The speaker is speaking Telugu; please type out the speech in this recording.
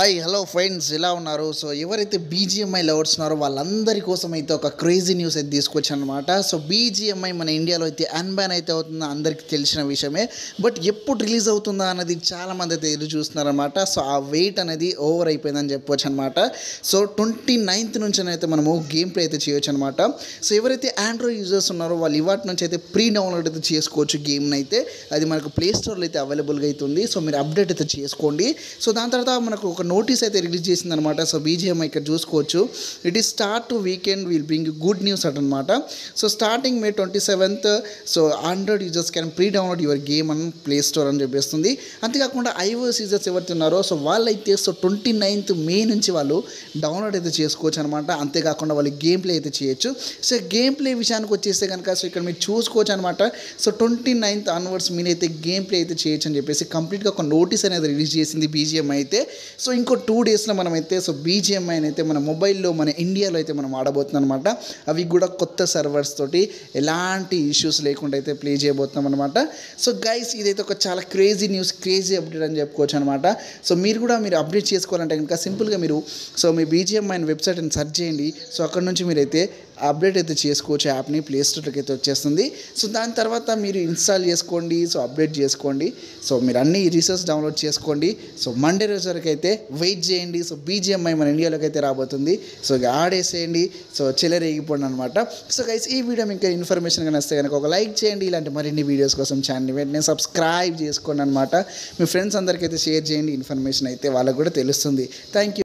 హాయ్ హలో ఫ్రెండ్స్ ఎలా ఉన్నారు. సో ఎవరైతే బీజిఎంఐ లవర్స్ ఉన్నారో వాళ్ళందరి కోసం అయితే ఒక క్రేజీ న్యూస్ అయితే తీసుకొచ్చాను అనమాట. సో బీజిఎంఐ మన ఇండియాలో అయితే అన్బ్యాన్ అయితే అవుతుందో అందరికీ తెలిసిన విషయమే. బట్ ఎప్పుడు రిలీజ్ అవుతుందా అన్నది చాలామంది అయితే ఎదురు చూస్తున్నారనమాట. సో ఆ వెయిట్ అనేది ఓవర్ అయిపోయిందని చెప్పవచ్చు అనమాట. సో 29th నుంచి అయితే మనము గేమ్ ప్లే అయితే చేయొచ్చు అనమాట. సో ఎవరైతే ఆండ్రాయిడ్ యూజర్స్ ఉన్నారో వాళ్ళు ఇవాటి నుంచి అయితే ప్రీ డౌన్లోడ్ అయితే చేసుకోవచ్చు గేమ్ని అయితే. అది మనకు ప్లే స్టోర్లో అయితే అవైలబుల్గా అవుతుంది. సో మీరు అప్డేట్ అయితే చేసుకోండి. సో దాని తర్వాత మనకు ఒక నోటీస్ అయితే రిలీజ్ చేసిందనమాట. సో బీజిఎంఐ ఇక్కడ చూసుకోవచ్చు. It is start to weekend will bring good news అనమాట. So starting May 27th so Android users can pre download your game అని ప్లే స్టోర్ అని చెప్పేస్తుంది. అంతేకాకుండా ఐఓఎస్ యూజర్స్ ఎవరైతే ఉన్నారో సో వాళ్ళైతే సో 29th May నుంచి వాళ్ళు డౌన్లోడ్ అయితే చేసుకోవచ్చు అనమాట. అంతేకాకుండా వాళ్ళు గేమ్ ప్లే అయితే చేయొచ్చు. సో గేమ్ ప్లే విషయానికి వచ్చేస్తే కనుక సో ఇక్కడ మీరు చూసుకోవచ్చు అనమాట. సో 29th ఆన్వర్డ్స్ మీరైతే గేమ్ ప్లే అయితే చేయొచ్చు అని చెప్పేసి కంప్లీట్గా ఒక నోటీస్ అనేది రిలీజ్ చేసింది బీజిఎంఐ అయితే. సో ఇంకో 2 daysలో మనమైతే సో బీజిఎంఐ అయితే మన మొబైల్లో మన ఇండియాలో అయితే మనం ఆడబోతున్నాం అనమాట. అవి కూడా కొత్త సర్వర్స్ తోటి ఎలాంటి ఇష్యూస్ లేకుండా అయితే ప్లే చేయబోతున్నాం అనమాట. సో గైస్ ఇదైతే ఒక చాలా క్రేజీ న్యూస్, క్రేజీ అప్డేట్ అని చెప్పుకోవచ్చు అనమాట. సో మీరు అప్డేట్ చేసుకోవాలంటే కనుక సింపుల్గా మీరు సో మీ బీజిఎంఐ వెబ్సైట్ని సెర్చ్ చేయండి. సో అక్కడ నుంచి మీరైతే అప్డేట్ అయితే చేసుకోవచ్చు. యాప్ని ప్లే స్టోర్కి అయితే వచ్చేస్తుంది. సో దాని తర్వాత మీరు ఇన్స్టాల్ చేసుకోండి. సో అప్డేట్ చేసుకోండి. సో మీరు అన్ని రీసోర్స్ డౌన్లోడ్ చేసుకోండి. సో మండే రోజు వరకు అయితే వెయిట్ చేయండి. సో బీజిఎంఐ మన ఇండియాలోకి అయితే రాబోతుంది. సో ఇక ఆడేసేయండి. సో చెలరేగిపోండి అనమాట. సో గైస్ ఈ వీడియో మీకు ఇన్ఫర్మేషన్ కానీ వస్తే కనుక ఒక లైక్ చేయండి. ఇలాంటి మరిన్ని వీడియోస్ కోసం ఛానల్ని వెంటనే సబ్స్క్రైబ్ చేసుకోండి అనమాట. మీ ఫ్రెండ్స్ అందరికీ అయితే షేర్ చేయండి. ఇన్ఫర్మేషన్ అయితే వాళ్ళకు కూడా తెలుస్తుంది. Thank you.